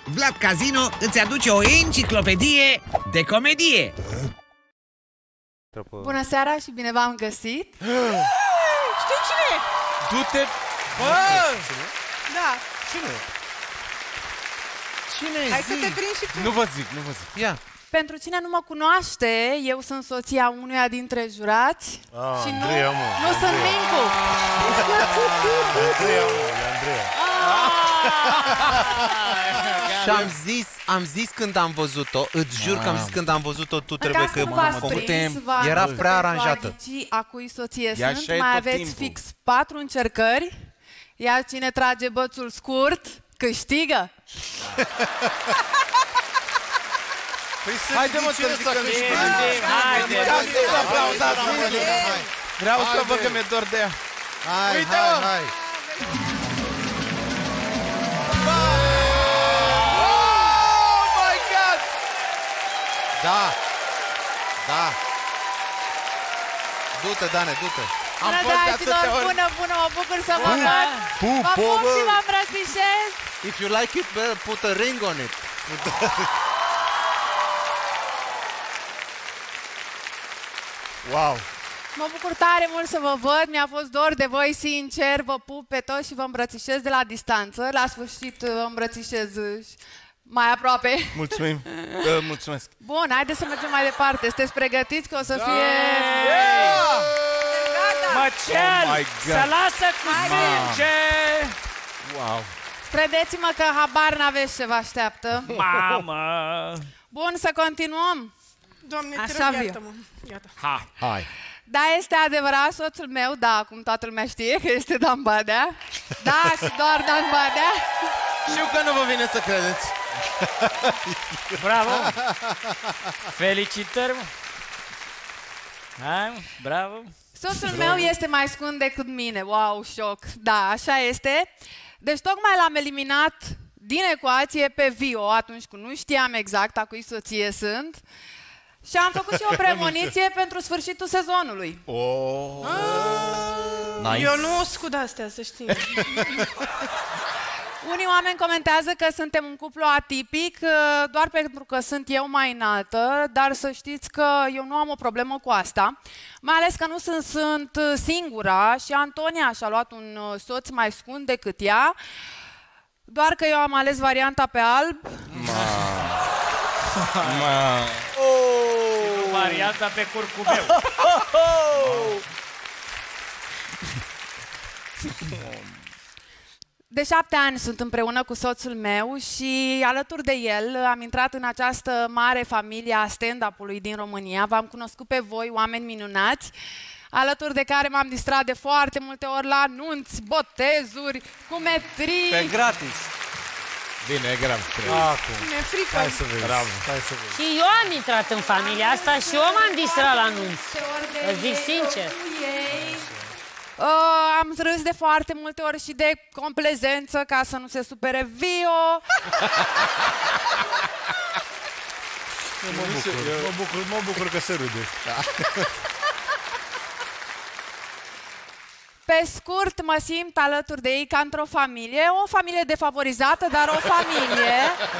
Vlad Casino îți aduce o enciclopedie de comedie. Bună seara și bine v-am găsit. Știi cine e? Du-te! Bă! Da. Cine? Hai să te prinzi și tu. Nu vă zic, nu vă zic. Ia. Pentru cine nu mă cunoaște, eu sunt soția unuia dintre jurați și Andreea, nu sunt Mincu. Andreea, Andreea. Și am zis când am văzut-o, îți jur că am zis când am văzut-o, tu trebuie că era prea aranjată. A cui soție E așa sunt, e mai tot aveți timpul. fix 4 încercări, iar cine trage bățul scurt, câștigă. Haide mă să zic că vreau să văd că mi-e dor de ea. Hai, hai. Oh my God! Da. Du-te, Dane, du-te. Bună, dragilor, bună, mă bucur să vă văd. Vă pup și vă îmbrățișez. If you like it, put a ring on it. Wow. Mă bucur tare mult să vă văd, mi-a fost dor de voi, sincer, vă pup pe toți și vă îmbrățișez de la distanță. La sfârșit vă îmbrățișez mai aproape. Mulțumim. Mulțumesc. Bun, haideți să mergem mai departe. Sunteți pregătiți că o să fie... Măcel, să lasă cu sânge! Wow. Credeți-mă că habar n-aveți ce vă așteaptă. Mamă! Bun, să continuăm. Doamne, te Așa rog, viu. iartă-mă. Iată. Hai. Da, este adevărat, soțul meu, da, acum toată lumea știe că este Dan Badea. Da, și doar Dan Badea. Știu că nu vă vine să credeți. Bravo! Felicitări, mă! Hai, mă, bravo! Soțul meu este mai scund decât mine. Wow, șoc. Da, așa este. Deci tocmai l-am eliminat din ecuație pe Vio, atunci când nu știam exact a cui soție sunt. Și am făcut și o premoniție pentru sfârșitul sezonului. Nice. Eu nu scud astea, să știi. Unii oameni comentează că suntem un cuplu atipic doar pentru că sunt eu mai înaltă, dar să știți că eu nu am o problemă cu asta. Mai ales că nu sunt singura și Antonia și-a luat un soț mai scund decât ea, doar că eu am ales varianta pe alb. Varianta pe curcubeu. De 7 ani sunt împreună cu soțul meu și alături de el am intrat în această mare familie a stand-up-ului din România. V-am cunoscut pe voi, oameni minunați, alături de care m-am distrat de foarte multe ori la anunți, botezuri, cumetrii. Pe gratis. Bine, e grav. Mi-e frică. Hai să vezi. Bravo. Hai să vezi. Și eu am intrat în familia asta și eu m-am distrat la anunț. Îți zic sincer. Am râs de foarte multe ori și de complezență ca să nu se supere Vio. Mă bucur că se râde. Pe scurt, mă simt alături de ei ca într-o familie, o familie defavorizată, dar o familie.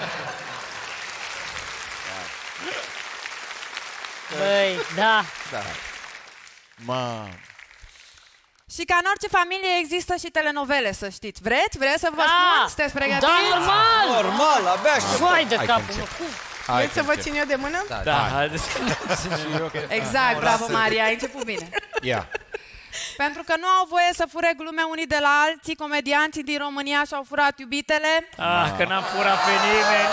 Băi, da. Și ca în orice familie există și telenovele, să știți. Vreți? Vreți să vă spun? Sunteți pregătiți? Da, normal! Normal, abia aștept. Vai de capul meu. Vreți să vă țin eu de mână? Da, haideți. Exact, bravo, Maria, ai început bine. Ia. Pentru că nu au voie să fure glume unii de la alții, comedianții din România și-au furat iubitele. Că n-am furat pe nimeni,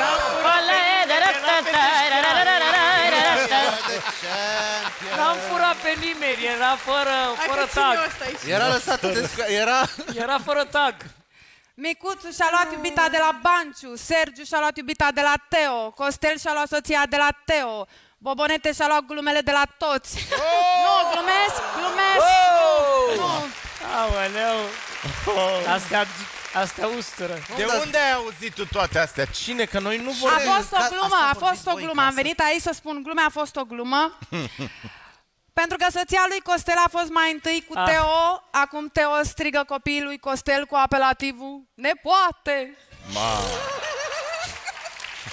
n-am furat pe nimeni, era fără tag. Era lăsată Era fără tag. Micuțu și-a luat iubita de la Banciu, Sergiu și-a luat iubita de la Teo, Costel și-a luat soția de la Teo, Bobonete și-a luat glumele de la toți. Nu, glumesc! Nu. Aoleu! Astea ustură. De unde ai auzit tu toate astea? Cine? Că noi nu vorbim. A fost o glumă. Am venit aici să spun glume, a fost o glumă. Pentru că soția lui Costel a fost mai întâi cu Teo, acum Teo strigă copiii lui Costel cu apelativul nepoate.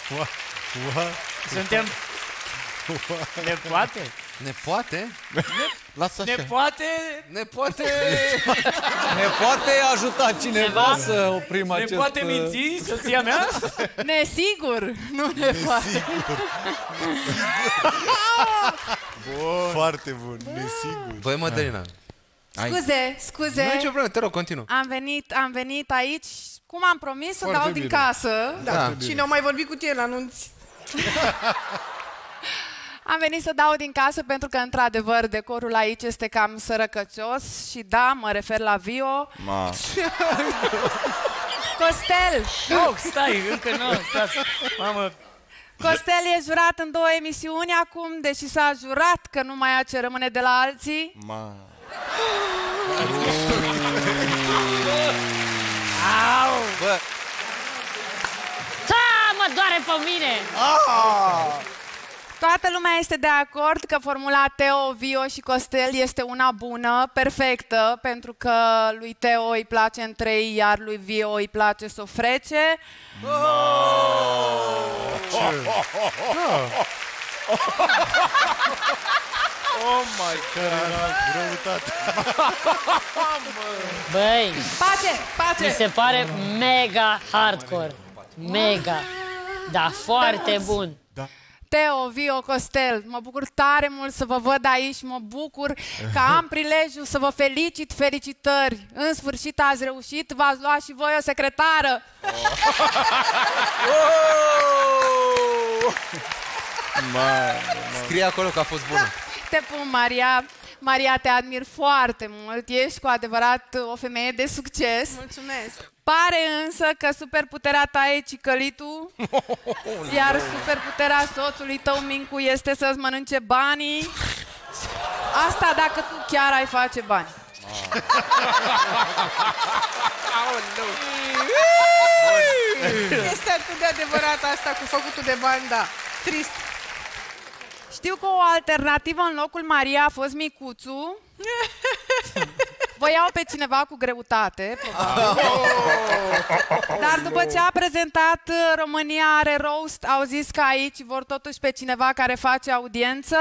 Suntem... Ne poate? Ne poate? Lasă așa. Ne poate? Ne poate... Ne poate ajuta cineva să oprim acest... Ne poate minți soția mea? Nesigur, nu ne poate. Bun. Foarte bun, nesigur. Băi, Mădălina. Scuze. Nu e nicio problemă, te rog, continuă. Am venit aici, cum am promis, să Foarte dau bine. din casă. Da. Cine au mai vorbit cu tine la anunț? Am venit să dau din casă pentru că, într-adevăr, decorul aici este cam sărăcăcios și da, mă refer la Vio. Costel! Nu, stai, încă nu, stați. Mamă, Costel e jurat în 2 emisiuni acum, deși s-a jurat că nu mai ia ce rămâne de la alții. Bă, Da, mă doare pe mine! Toată lumea este de acord că formula Teo, Vio și Costel este una bună, perfectă, pentru că lui Teo îi place în 3, iar lui Vio îi place să o frece. Oh my God, greutate. Băi, Pace! mi se pare mega hardcore. Mega. Da, foarte bun. Teo, Vio, Costel, mă bucur tare mult să vă văd aici, mă bucur că am prilejul să vă felicit, felicitări. În sfârșit ați reușit, v-ați luat și voi o secretară. scrie acolo că a fost bună. Te pun, Maria. Maria, te admir foarte mult, ești cu adevărat o femeie de succes. Mulțumesc. Pare însă că superputerea ta e cicălitul, iar superputerea soțului tău, Mincu, este să-ți mănânce banii. Asta dacă tu chiar ai face bani. Este atât de adevărat asta cu făcutul de bani, da. Trist. Știu că o alternativă în locul Maria a fost Micuțu. Vă iau pe cineva cu greutate, probabil. Dar după ce a prezentat România are roast, au zis că aici vor totuși pe cineva care face audiență.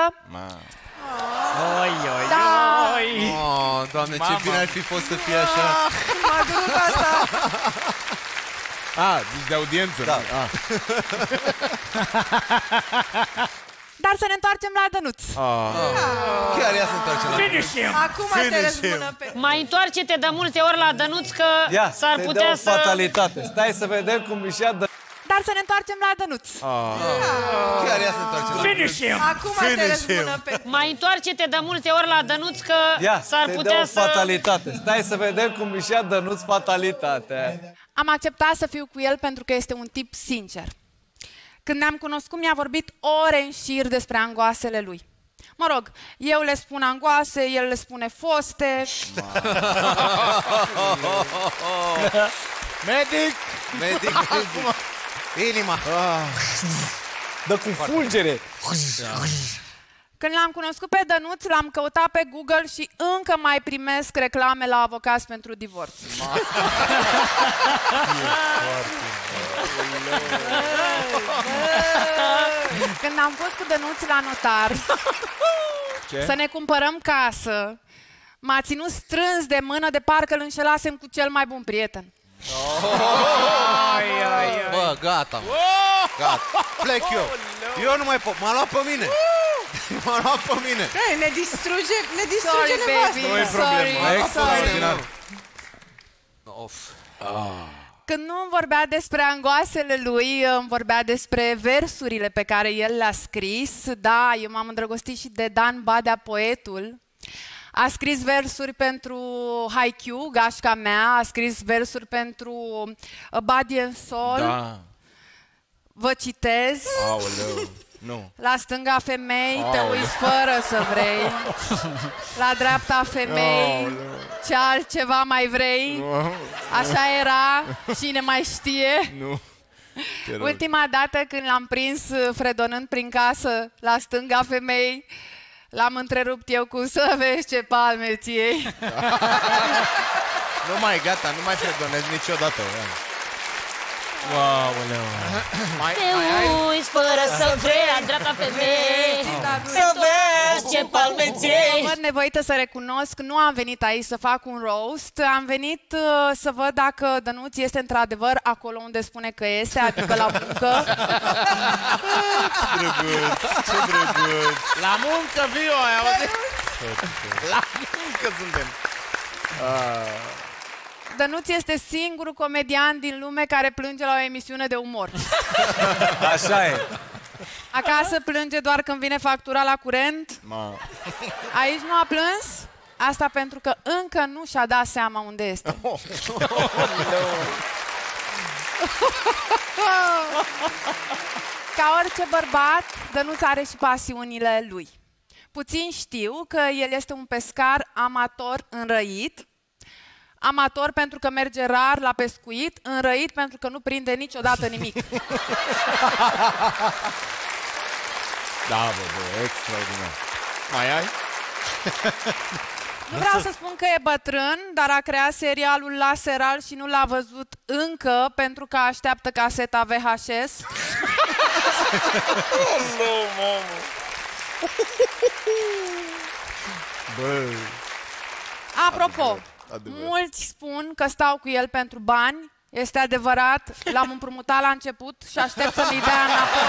Da. Oh, Doamne, ce bine ar fi fost să fie așa. M-a durut asta. Deci de audiență. Da. Dar să ne întoarcem la Dănuț. Chiar ea se întoarce la finish him! Acum te răzbună pe... Mai întoarce-te de multe ori la Dănuț că s-ar putea să... fatalitate. Stai să vedem cum își ia Dar să ne întoarcem la Dănuț. Chiar ea se întoarce la Finish him! Acum te răzbună pe... Mai întoarce-te de multe ori la Dănuț că s-ar putea să... fatalitate. Stai să vedem cum își ia Dănuț fatalitatea. Am acceptat să fiu cu el pentru că este un tip sincer. Când ne-am cunoscut, mi-a vorbit ore în șir despre angoasele lui. Mă rog, eu le spun angoase, el le spune foste. Medic. Inima. Dă cu fulgere. Când l-am cunoscut pe Dănuț, l-am căutat pe Google și încă mai primesc reclame la avocați pentru divorț. Când am fost cu Dănuț la notar să ne cumpărăm casă, m-a ținut strâns de mână de parcă îl înșelasem cu cel mai bun prieten. Bă, gata. Gata. Plec eu. Eu nu mai pot. M-a luat pe mine. M-a luat pe mine. Ne distruge Sorry, nevastă. baby. Nu e problemă. Extraordinar. Când nu îmi vorbea despre angoasele lui, îmi vorbea despre versurile pe care el le-a scris. Da, eu m-am îndrăgostit și de Dan Badea, poetul. A scris versuri pentru Haikyuu, gașca mea, a scris versuri pentru Body and Soul. Da. Vă citez. Aoleu. Nu. La stânga femei te uiți fără să vrei. La dreapta femei ce altceva mai vrei. Așa era, cine mai știe. Nu. Ultima dată când l-am prins fredonând prin casă la stânga femei, l-am întrerupt eu cu să vezi ce palme ți iei. Nu mai, gata, nu mai fredonezi niciodată. Te uiți fără să vrei, a dreapta femeie, să vezi ce palme ți-ai. Văd nevoită să recunosc, nu am venit aici să fac un roast, am venit să văd dacă Dănuț este într-adevăr acolo unde spune că este, adică la muncă. Ce drăguț, ce drăguț. La muncă, Vio, ai auzit? La muncă suntem. Dănuț este singurul comedian din lume care plânge la o emisiune de umor. Așa e. Acasă plânge doar când vine factura la curent. Aici nu a plâns? Asta pentru că încă nu și-a dat seama unde este. Ca orice bărbat, Dănuț are și pasiunile lui. Puțin știu că el este un pescar amator înrăit. Amator pentru că merge rar la pescuit, înrăit pentru că nu prinde niciodată nimic. Da, bă, extraordinar. Mai ai? Nu vreau să spun că e bătrân, dar a creat serialul Laseral și nu l-a văzut încă pentru că așteaptă caseta VHS. Bă. Apropo, mulți spun că stau cu el pentru bani. Este adevărat, l-am împrumutat la început și aștept să mi dea înapoi.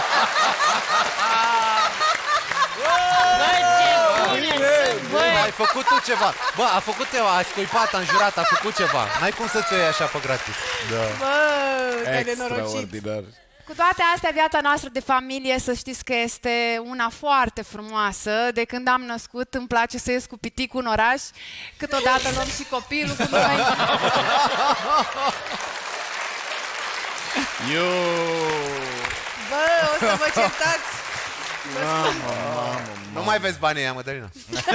Ai făcut tu ceva. Bă, a făcut ceva, ai scuipat, a înjurat, a făcut ceva. N-ai cum să-ți o iei așa pe gratis. Bă, te-ai nenorocit. Extraordinar. Cu toate astea, viața noastră de familie, să știți că este una foarte frumoasă. De când am născut, îmi place să ies cu piticul în oraș. Câteodată luăm și copilul cu noi. Bă, o să vă certați. Nu mai vezi banii ăia, Mădălina.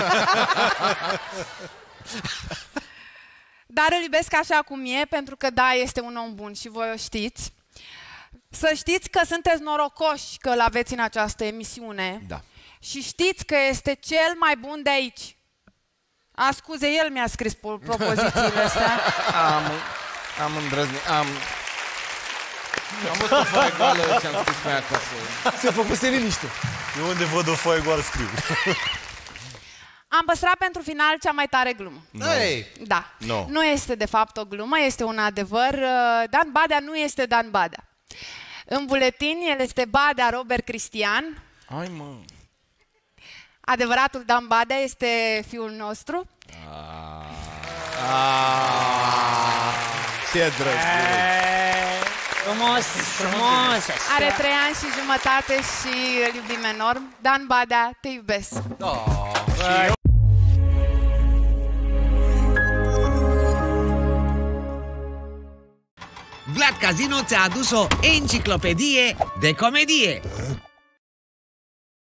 Dar îl iubesc așa cum e, pentru că da, este un om bun și voi o știți. Să știți că sunteți norocoși că l-aveți în această emisiune. Da. Și știți că este cel mai bun de aici. A, scuze, el mi-a scris propozițiile astea. Am îndrăznit, am văzut o foaie goală și am scris pe ea acasă. Se făcuse liniște. Eu unde văd o foaie goală scriu. Am păstrat pentru final cea mai tare glumă. Hey. Da. No. Nu este de fapt o glumă, este un adevăr. Dan Badea nu este Dan Badea. În buletin el este Badea Robert Cristian. Hai, mă. Adevăratul Dan Badea este fiul nostru. Ce drăguț. Frumos, frumos. Are 3 ani și jumătate și îl iubim enorm. Dan Badea, te iubesc. Vlad Casino ți-a adus o enciclopedie de comedie.